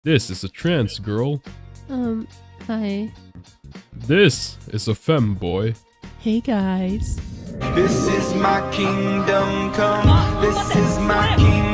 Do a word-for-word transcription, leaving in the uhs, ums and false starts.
This is a trans girl. Um, hi. This is a femboy. Hey guys. This is my kingdom come. This is my kingdom.